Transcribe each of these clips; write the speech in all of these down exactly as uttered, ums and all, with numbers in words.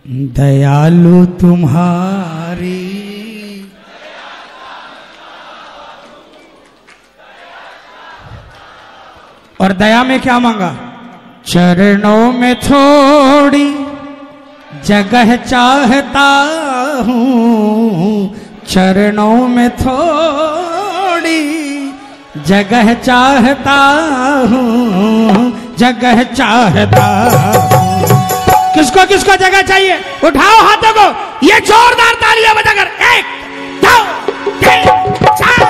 दयालु तुम्हारी और दया में क्या मांगा? चरणों में थोड़ी जगह चाहता हूँ, चरणों में थोड़ी जगह चाहता हूँ, जगह चाहता हूँ। किसको किसको जगह चाहिए? उठाओ हाथों को, ये जोरदार तालियां बजाकर एक दो तीन चार।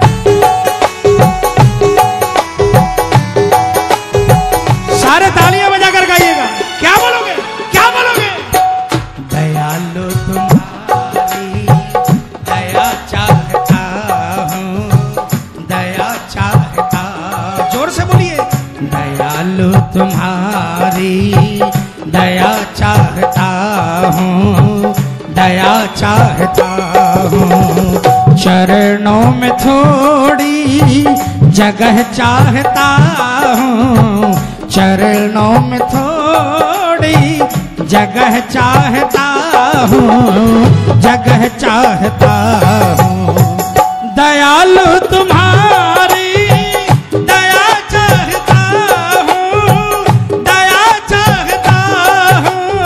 सारे तालियां बजाकर गाइएगा। क्या बोलोगे? क्या बोलोगे? दयालु तुम्हारी दया चाहता हूँ, दया चाहता। जोर से बोलिए। दयालु तुम्हारी दया चाहता हूँ, दया चाहता हूँ। चरणों में थोड़ी जगह चाहता हूँ, चरणों में थोड़ी जगह चाहता हूँ, जगह चाहता हूँ। दयालु तुम्हारी दया चाहता हूँ, दया चाहता हूँ।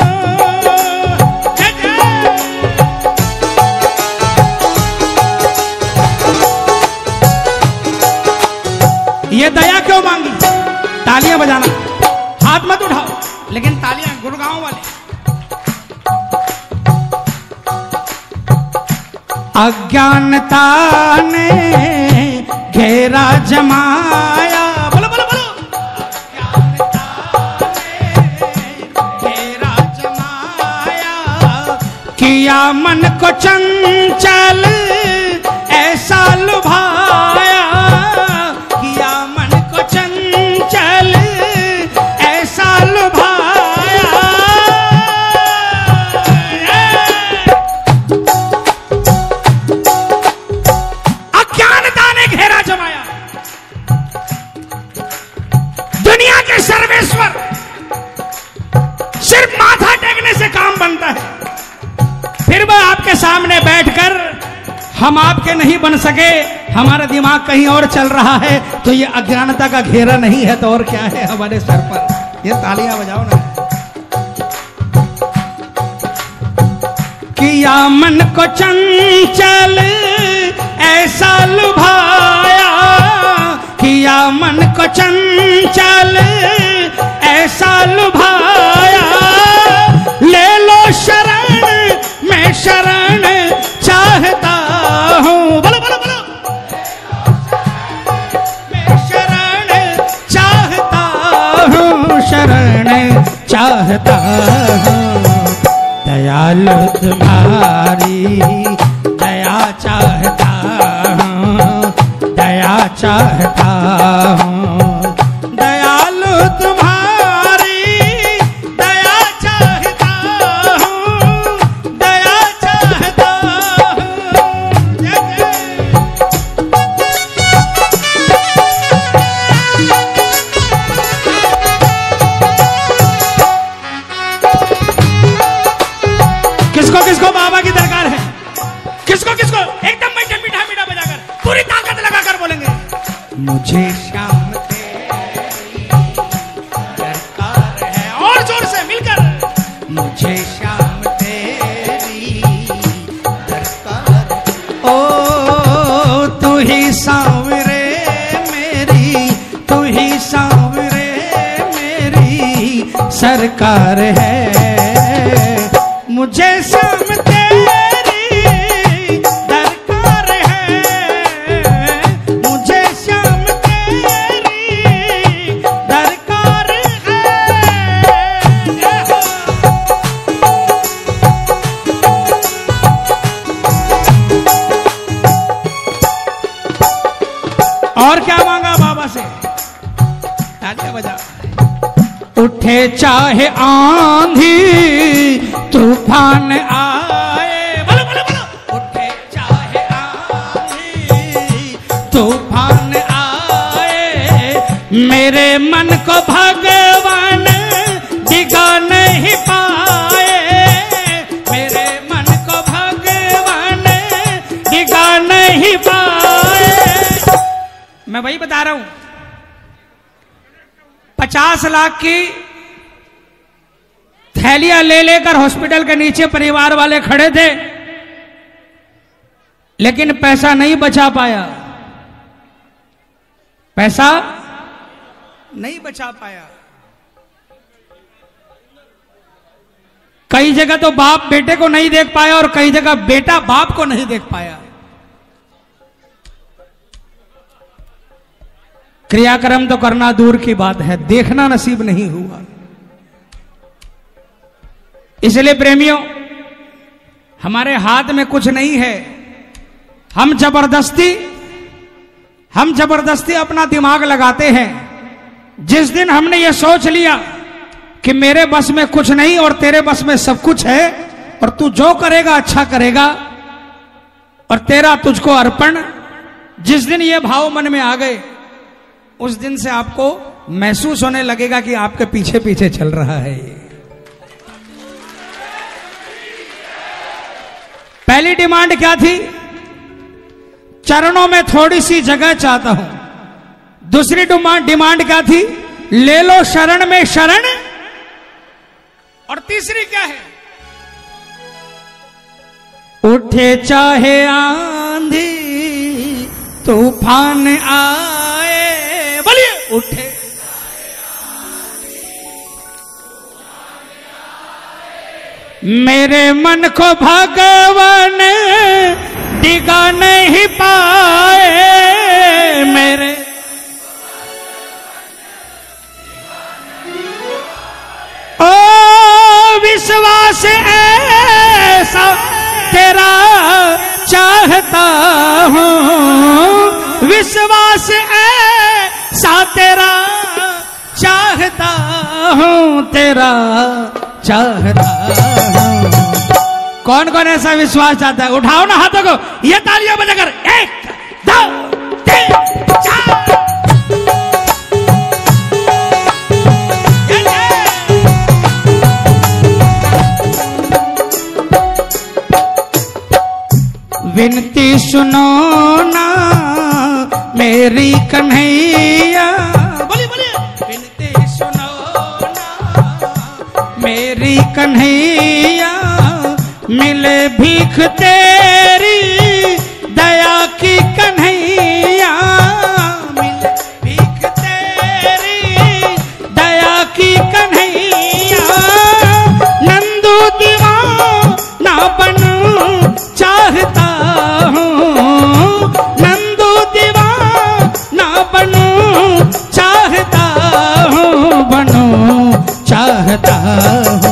ये दया क्यों मांगी? तालियां बजाना, हाथ मत उठाओ, लेकिन तालियां गुड़गांव वाले। अज्ञानता ने घेरा जमाया, बोलो बोलो बोलो। अज्ञानता ने घेरा जमाया, किया मन को चंचल ऐसा लुभाया, किया मन को चंचल ऐसा लुभाया। अज्ञानता ने घेरा जमाया। दुनिया के सर्वेश्वर सिर्फ माथा टेकने से काम बनता है। फिर वह आपके सामने बैठकर हम आपके नहीं बन सके, हमारा दिमाग कहीं और चल रहा है, तो ये अज्ञानता का घेरा नहीं है तो और क्या है हमारे सर पर। ये तालियां बजाओ ना। किया मन को चंचल ऐसा लुभाया, किया मन को चंचल ऐसा लुभाया। ले लो शरण मैं शरण चाहता हूँ, बोलो बोलो बोलो। मैं शरण चाहता हूँ, शरण चाहता हूँ। दयालु तुम्हारी दया चाहता हूँ, दया चाहता हूँ। दयालु तुम्हारी दया चाहता हूँ, दया चाहता हूँ। जय जय। किसको किसको बाबा की दरकार है? किसको किसको? एकदम मीठा मीठा मीठा बजाकर पूरी ताकत लगाकर बोलेंगे। मुझे शाम तेरी दरकार है। और जोर से मिलकर। मुझे शाम तेरी दरकार। ओ तू ही सांवरे मेरी, तू ही सांवरे मेरी सरकार है। मुझे शाम तेरी दरकार है, मुझे शाम तेरी दरकार है। और क्या मांगा बाबा से? तालियां बजा। उठे चाहे आंधी तूफान आए, बोलो बोलो बोलो। उठे चाहे आंधी तूफान आए, मेरे मन को भगवान डिगा नहीं पाए, रहा हूं, पचास लाख की थैलियां ले लेकर हॉस्पिटल के नीचे परिवार वाले खड़े थे, लेकिन पैसा नहीं बचा पाया, पैसा नहीं बचा पाया। कई जगह तो बाप बेटे को नहीं देख पाया और कई जगह बेटा बाप को नहीं देख पाया। क्रियाक्रम तो करना दूर की बात है, देखना नसीब नहीं हुआ। इसलिए प्रेमियों, हमारे हाथ में कुछ नहीं है। हम जबरदस्ती हम जबरदस्ती अपना दिमाग लगाते हैं। जिस दिन हमने यह सोच लिया कि मेरे बस में कुछ नहीं और तेरे बस में सब कुछ है और तू जो करेगा अच्छा करेगा और तेरा तुझको अर्पण, जिस दिन ये भाव मन में आ गए, उस दिन से आपको महसूस होने लगेगा कि आपके पीछे पीछे चल रहा है। पहली डिमांड क्या थी? चरणों में थोड़ी सी जगह चाहता हूं। दूसरी डिमांड क्या थी? ले लो शरण में शरण। और तीसरी क्या है? उठे चाहे आंधी तूफान आए, बोलिए, उठे मेरे मन को भगवान डिगा नहीं पाए, मेरे ओ विश्वास ऐसा तेरा चाहता हूँ, विश्वास ऐसा तेरा चाहता हूँ, तेरा चाहता हूँ। कौन कौन ऐसा विश्वास चाहता है? उठाओ ना हाथों को, ये तालियां बजाकर। एक दो तीन चार। विनती सुनो ना मेरी कन्हैया, बोलिए बोलिए, विनती सुनो ना मेरी कन्हैया, मिले भीख तेरी दया की कन्हैया, मिले भीख तेरी दया की कन्हैया, नंदू दीवाना बनूं चाहता हूँ, नंदू दीवाना बनूं चाहता हूँ, बनूं चाहता हूँ।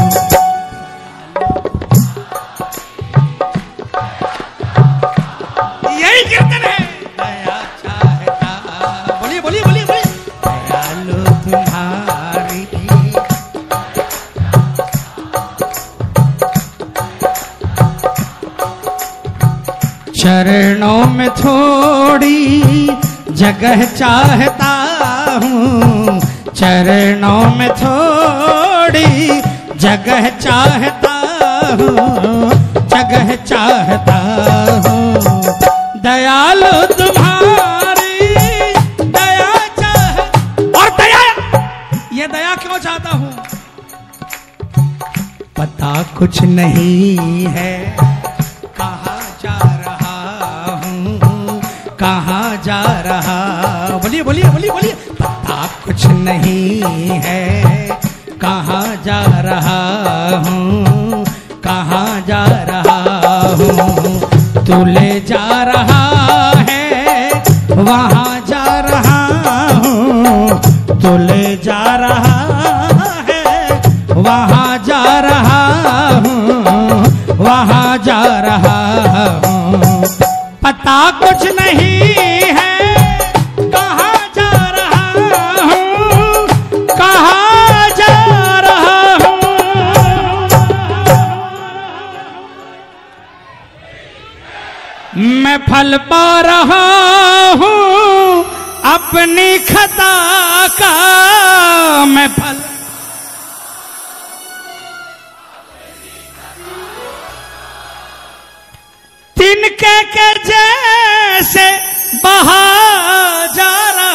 चरणों में थोड़ी जगह चाहता हूँ, चरणों में थोड़ी जगह चाहता हूँ, जगह चाहता हूँ। दयालु तुम्हारी दया चाह, और दया, ये दया क्यों चाहता हूँ? पता कुछ नहीं है कहाँ जा रहा हूँ, कहाँ जा रहा, बोलिए बोलिए बोलिए बोलिए, पता कुछ नहीं है कहाँ जा रहा हूँ, कहाँ जा रहा हूँ। तू ले जा रहा है वहाँ जा रहा हूँ, तू ले जा रहा है वहाँ जा रहा हूँ, वहाँ जा रहा हूँ। पता कुछ नहीं है कहाँ जा रहा हूँ, कहाँ जा रहा हूँ। मैं फल पा रहा हूँ अपनी खता का, मैं फल तिनके के जैसे बहा जा रहा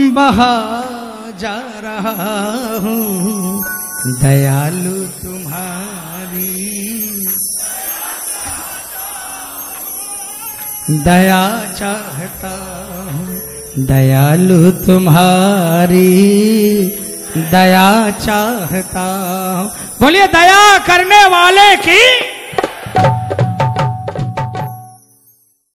बहा जा रहा हूँ, दयालु तुम्हारी दया चाहता हूँ, दयालु तुम्हारी दया चाहता हूँ। बोलिए दया करने वाले की